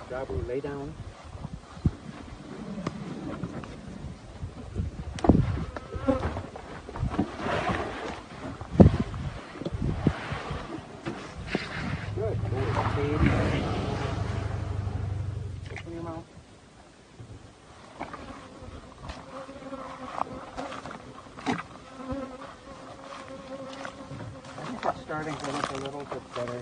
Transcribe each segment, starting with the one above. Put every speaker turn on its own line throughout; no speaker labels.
Jabu, lay down. Good boy, baby. Open your mouth. I think it's starting to look a little bit better.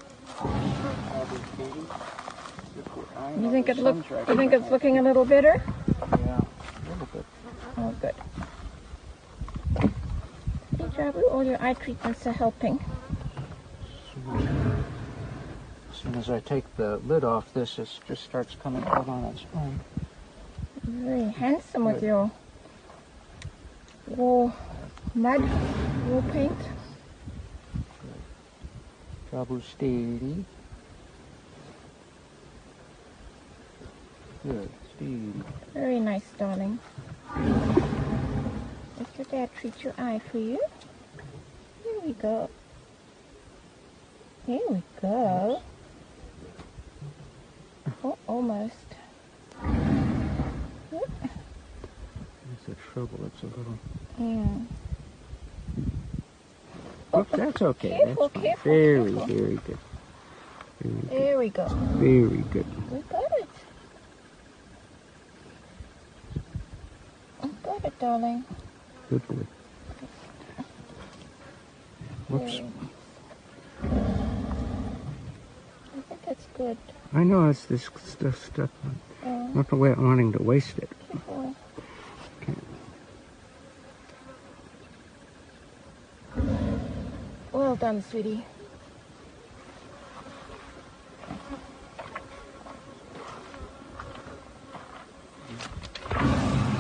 You think it's looking a little bitter?
Yeah, a little bit.
Oh, good. Hey, Jabu, all your eye treatments are helping.
As soon as I take the lid off, this just starts coming out on its own.
Very handsome with your wall paint.
Jabu steady. Good, steady.
Very nice, darling. Let your dad treat your eye for you. Here we go. Here we go. Oh, almost. Yep.
That's the trouble. It's a little.
Mm.
Oops, that's okay.
Careful,
That's fine.
careful,
Very,
careful.
very good. Very good.
There we go.
Very good.
We got it. We got it, darling.
Good boy. Whoops.
I think that's good.
I know it's this stuff. Not the way I'm wanting to waste it.
Careful.
Okay.
Well done, sweetie.